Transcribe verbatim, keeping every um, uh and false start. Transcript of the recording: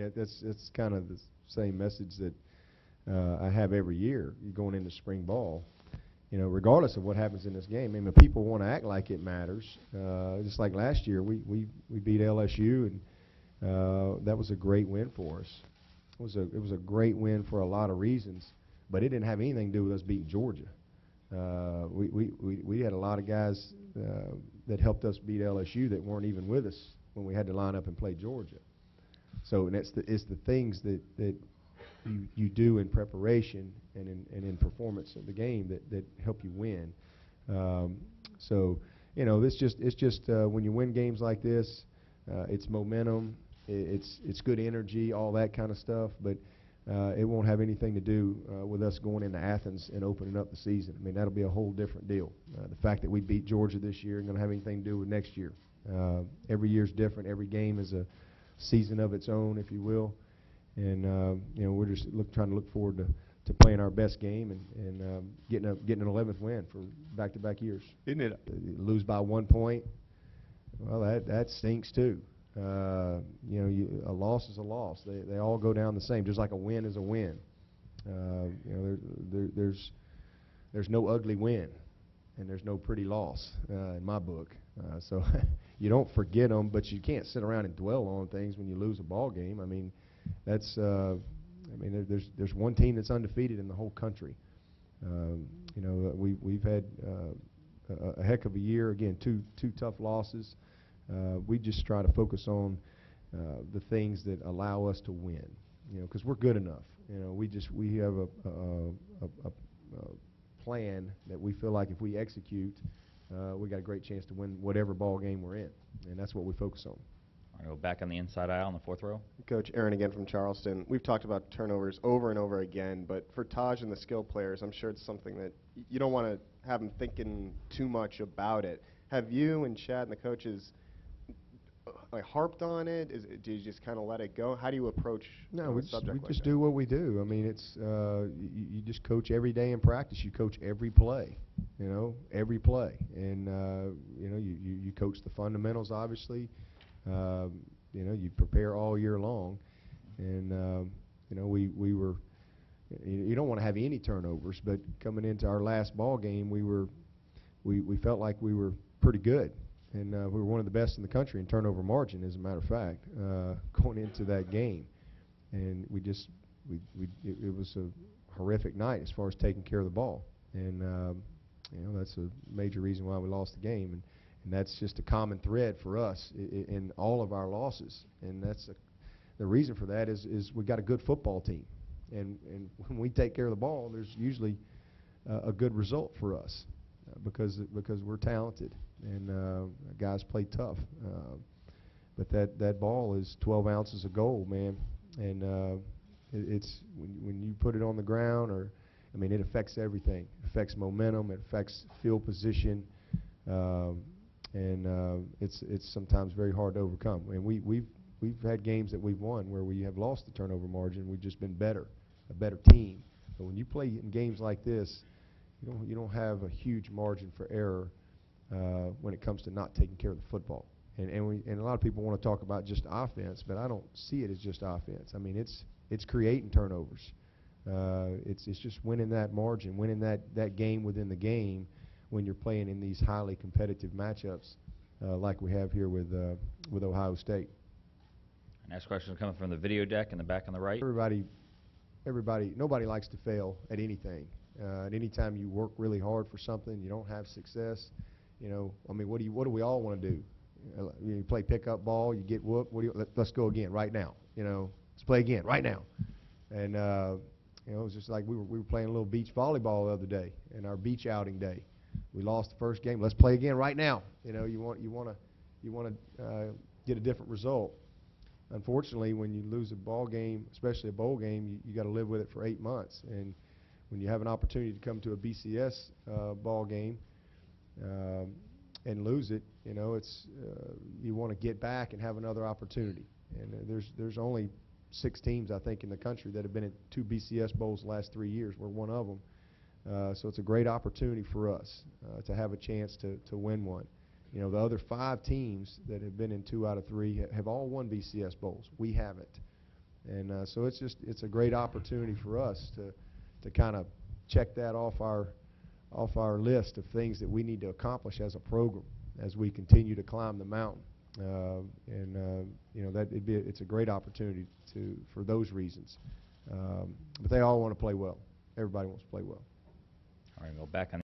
mean, it, that's it's kind of the same message that uh, I have every year. You're going into spring ball. You know, regardless of what happens in this game, I mean, people want to act like it matters. Uh, just like last year, we, we, we beat L S U, and uh, that was a great win for us. It was a it was a great win for a lot of reasons, but it didn't have anything to do with us beating Georgia. Uh, we, we, we, we had a lot of guys uh, that helped us beat L S U that weren't even with us when we had to line up and play Georgia. So, and it's the, it's the things that, that you, you do in preparation and in, and in performance of the game that, that help you win. Um, so, you know, this just it's just uh, when you win games like this, uh, it's momentum, it's it's good energy, all that kind of stuff. But uh, it won't have anything to do uh, with us going into Athens and opening up the season. I mean, that'll be a whole different deal. Uh, the fact that we beat Georgia this year ain't going to have anything to do with next year. Uh, every year's different. Every game is a season of its own, if you will. And uh, you know, we're just look, trying to look forward to, to playing our best game and, and um, getting a, getting an eleventh win for back-to-back years. Isn't it? Uh, lose by one point, well, that that stinks too. Uh, you know, you, a loss is a loss. They they all go down the same, just like a win is a win. Uh, you know, there, there, there's there's no ugly win, and there's no pretty loss uh, in my book. Uh, so you don't forget them, but you can't sit around and dwell on things when you lose a ball game. I mean, that's uh, I mean, there, there's there's one team that's undefeated in the whole country. Um, you know, uh, we we've had uh, a, a heck of a year. Again, two two tough losses. Uh, we just try to focus on uh, the things that allow us to win. You know, because we're good enough. You know, we just we have a a, a, a a plan that we feel like if we execute, uh, we got a great chance to win whatever ball game we're in, and that's what we focus on. All right, go back on the inside aisle on the fourth row. Coach Aaron again from Charleston. We've talked about turnovers over and over again, but for Taj and the skill players, I'm sure it's something that y you don't want to have them thinking too much about it. Have you and Chad and the coaches uh, like harped on it? Is it, do you just kind of let it go? How do you approach No, you know, we a just, subject we like just that? do what we do. I mean, it's uh, you, you just coach every day in practice. You coach every play, you know, every play, and uh, you know, you, you, you coach the fundamentals. Obviously, um, you know, you prepare all year long, and um, you know, we we were. You, you don't want to have any turnovers, but coming into our last ball game, we were we we felt like we were pretty good. And uh, we were one of the best in the country in turnover margin, as a matter of fact, uh, going into that game. And we just, we, we it, it was a horrific night as far as taking care of the ball. And, um, you know, that's a major reason why we lost the game. And, and that's just a common thread for us I, I, in all of our losses. And that's a, the reason for that is, is we got a good football team. And, and when we take care of the ball, there's usually uh, a good result for us uh, because, because we're talented. And uh, guys play tough, uh, but that that ball is twelve ounces of gold, man. And uh, it, it's when when you put it on the ground, or I mean, it affects everything. It affects momentum. It affects field position, um, and uh, it's it's sometimes very hard to overcome. And we we've we've had games that we've won where we have lost the turnover margin. We've just been better, a better team. But when you play in games like this, you don't you don't have a huge margin for error. Uh, when it comes to not taking care of the football. And and, we, and a lot of people want to talk about just offense, but I don't see it as just offense. I mean, it's it's creating turnovers. Uh, it's it's just winning that margin, winning that, that game within the game when you're playing in these highly competitive matchups uh, like we have here with uh, with Ohio State. Next question is coming from the video deck in the back on the right. Everybody, everybody, nobody likes to fail at anything. Uh, and anytime you work really hard for something, you don't have success. You know, I mean, what do you? What do we all want to do? Uh, you play pickup ball, you get whooped. What do you? Let, let's go again right now. You know, let's play again right now. And uh, you know, it was just like we were we were playing a little beach volleyball the other day, in our beach outing day. We lost the first game. Let's play again right now. You know, you want you want to you want to uh, get a different result. Unfortunately, when you lose a ball game, especially a bowl game, you, you got to live with it for eight months. And when you have an opportunity to come to a B C S uh, ball game. Um, and lose it, you know, it's uh, you want to get back and have another opportunity. And uh, there's there's only six teams I think in the country that have been in two B C S bowls the last three years. We're one of them, uh, so it's a great opportunity for us uh, to have a chance to to win one. You know, the other five teams that have been in two out of three ha have all won B C S bowls. We haven't. And uh, so it's just it's a great opportunity for us to to kind of check that off our off our list of things that we need to accomplish as a program as we continue to climb the mountain. Uh, and uh, you know that it'd be a, it's a great opportunity to for those reasons. Um, but they all want to play well. Everybody wants to play well. All right, go back on